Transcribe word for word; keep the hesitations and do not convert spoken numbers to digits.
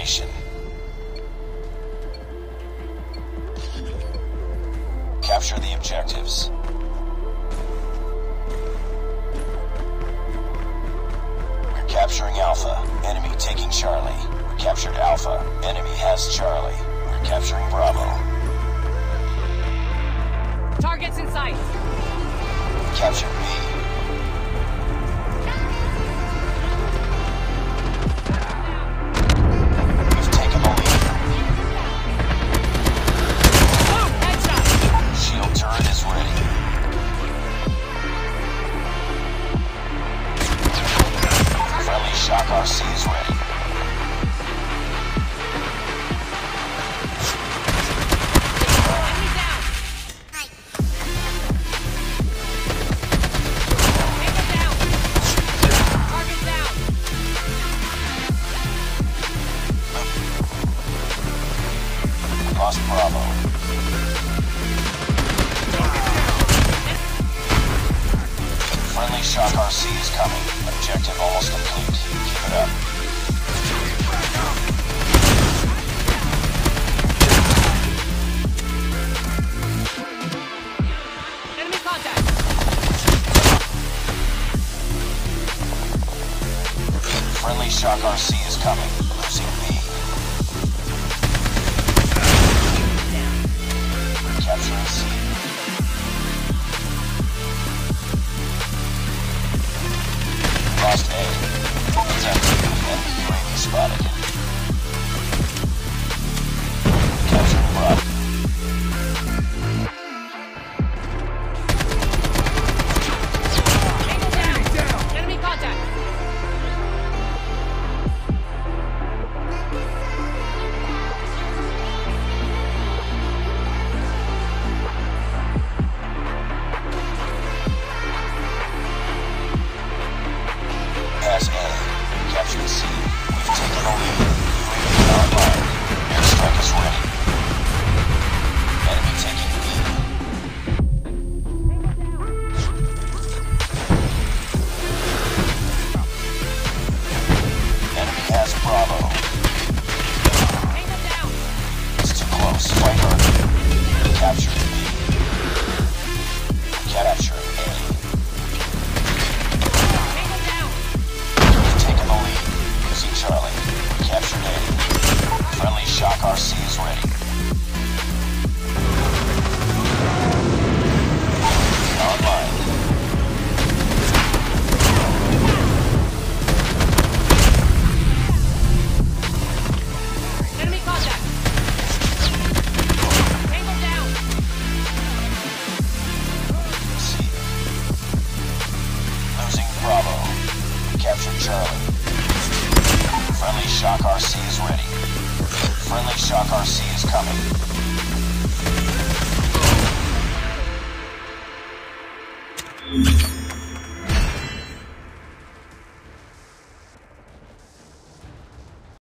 formation. Capture the objectives. We're capturing Alpha. Enemy taking Charlie. We captured Alpha. Enemy has Charlie. We're capturing Bravo. Targets in sight. Captured B. We've taken the lead. Boom! Headshot! Shield turret is ready. Friendly Shock R C is ready. Enemy down! Tango down! Target down! Lost Bravo. Friendly Shock R C is coming. Objective almost complete. Keep it up. Enemy contact! Friendly Shock R C is coming. Losing B. Capturing C. Lost A. It's empty. Enemy U A V spotted. Capturing Bravo. Tango down! Enemy contact! Has A. Captured C. We've taken the lead. U A V online. Airstrike is ready. Enemy taking B. Enemy has Bravo. Tango down! It's too close. Fight harder. Captured B. Capturing A. Tango down! We've taken the lead. Losing Charlie. We captured A. Friendly Shock R C is ready. Online. Enemy contact! Tango down! C. Losing Bravo. We captured Charlie. Friendly Shock R C is ready. Friendly Shock R C is coming.